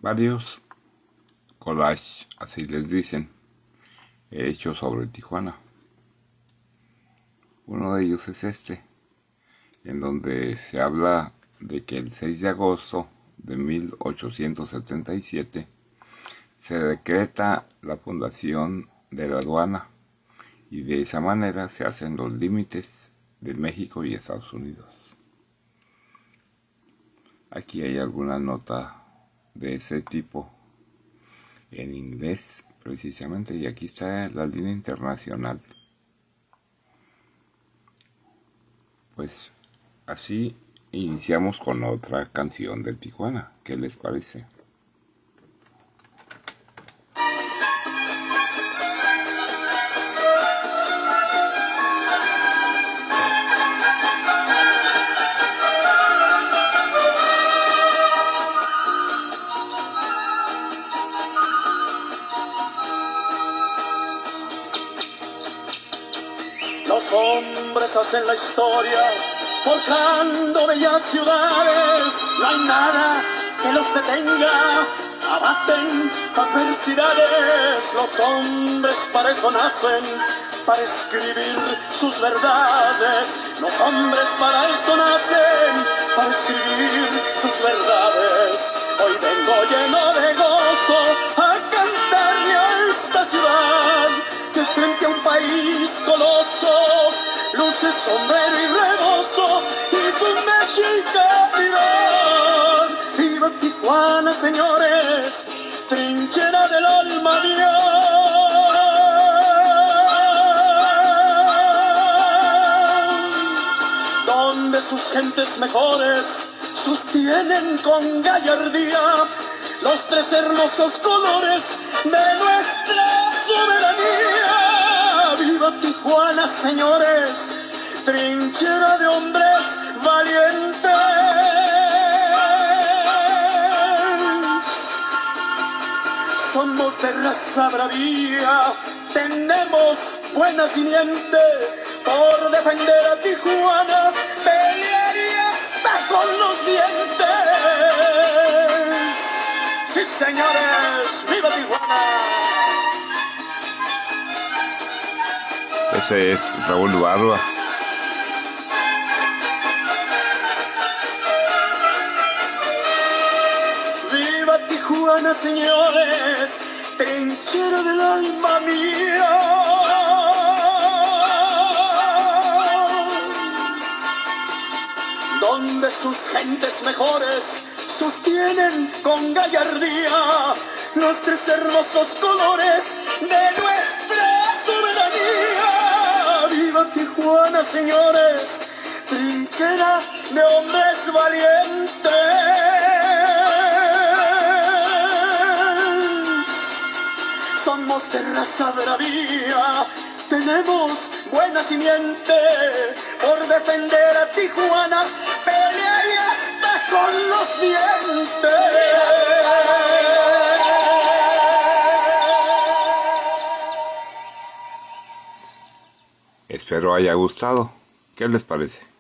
Varios collages, así les dicen, he hecho sobre Tijuana. Uno de ellos es este, en donde se habla de que el 6 de agosto de 1877 se decreta la fundación de la aduana y de esa manera se hacen los límites de México y Estados Unidos. Aquí hay alguna nota de ese tipo en inglés precisamente, y aquí está la línea internacional. Pues así iniciamos con otra canción de Tijuana. ¿Qué les parece? Los hombres hacen la historia, forjando bellas ciudades. No hay nada que los detenga, abaten adversidades. Los hombres para eso nacen, para escribir sus verdades. Los hombres para eso nacen, para escribir sus verdades. Hoy vengo lleno de gozo a cantarle a esta ciudad, que frente a un país coloso luce sombrero y rebozo y su mexicanidad. ¡Viva Tijuana, señores! Trinchera del alma mía. Donde sus gentes mejores sostienen con gallardía los tres hermosos colores de nuestra soberanía. ¡Viva Tijuana, señores! Trinchera de hombres valientes. Somos de raza bravía, tenemos buena simiente. Por defender a Tijuana pelearía hasta con los dientes. ¡Sí, señores! ¡Viva Tijuana! Ese es Raúl Barba. ¡Viva Tijuana, señores! Trinchera del alma mía. Donde sus gentes mejores sostienen con gallardía los tres hermosos colores de nuestra soberanía. ¡Viva Tijuana, señores! Trinchera de hombres valientes. Somos de raza bravía, tenemos buena simiente. Por defender a Tijuana pelearía hasta con los dientes. Espero haya gustado. ¿Qué les parece?